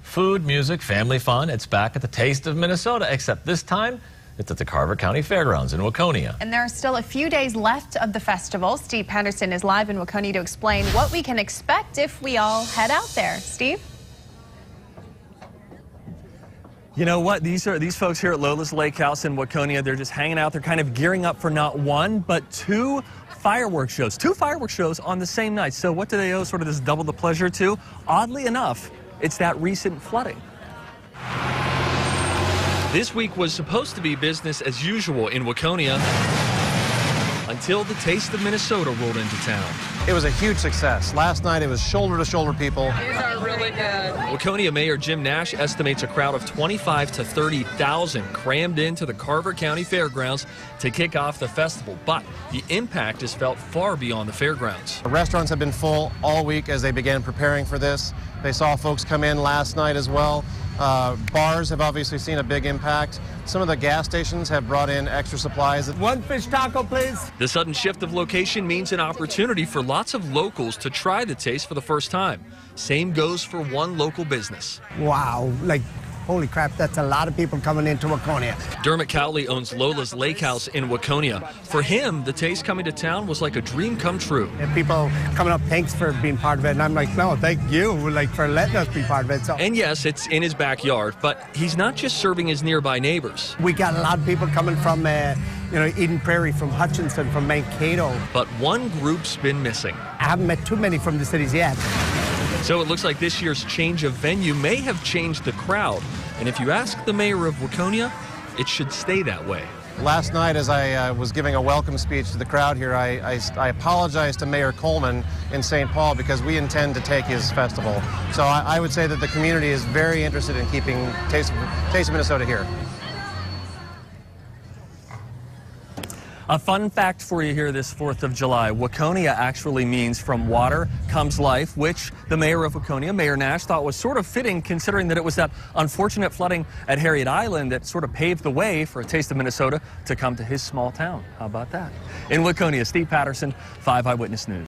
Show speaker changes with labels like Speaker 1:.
Speaker 1: Food, music, family fun. It's back at the Taste of Minnesota, except this time it's at the Carver County Fairgrounds in Waconia.
Speaker 2: And there are still a few days left of the festival. Steve Patterson is live in Waconia to explain what we can expect if we all head out there. Steve?
Speaker 3: You know what? These folks here at Lola's Lake House in Waconia. They're just hanging out. They're kind of gearing up for not one, but two fireworks shows. Two fireworks shows on the same night. So what do they owe sort of this double the pleasure to? Oddly enough, it's that recent flooding. This week was supposed to be business as usual in Waconia until the Taste of Minnesota rolled into town.
Speaker 4: It was a huge success. Last night it was shoulder-to-shoulder people.
Speaker 5: These are really good.
Speaker 3: Waconia Mayor Jim Nash estimates a crowd of 25 to 30,000 crammed into the Carver County Fairgrounds to kick off the festival, but the impact is felt far beyond the fairgrounds.
Speaker 4: The restaurants have been full all week as they began preparing for this. They saw folks come in last night as well. Bars have obviously seen a big impact. Some of the gas stations have brought in extra supplies.
Speaker 6: One fish taco, please.
Speaker 3: The sudden shift of location means an opportunity for lots of locals to try the taste for the first time. Same goes for one local business.
Speaker 6: Wow, holy crap, that's a lot of people coming into Waconia.
Speaker 3: Dermot Cowley owns Lola's Lake House in Waconia. For him, the taste coming to town was like a dream come true.
Speaker 6: And people coming up, thanks for being part of it. And I'm like, no, thank you, for letting us be part of it. So.
Speaker 3: And yes, it's in his backyard, but he's not just serving his nearby neighbors.
Speaker 6: We got a lot of people coming from, Eden Prairie, from Hutchinson, from Mankato.
Speaker 3: But one group's been missing.
Speaker 6: I haven't met too many from the cities yet.
Speaker 3: So it looks like this year's change of venue may have changed the crowd. And if you ask the mayor of Waconia, it should stay that way.
Speaker 4: Last night, as I was giving a welcome speech to the crowd here, I apologized to Mayor Coleman in St. Paul because we intend to take his festival. So I would say that the community is very interested in keeping Taste of Minnesota here.
Speaker 3: A fun fact for you here this 4th of July. Waconia actually means from water comes life, which the mayor of Waconia, Mayor Nash, thought was sort of fitting considering that it was that unfortunate flooding at Harriet Island that sort of paved the way for a Taste of Minnesota to come to his small town. How about that? In Waconia, Steve Patterson, 5 Eyewitness News.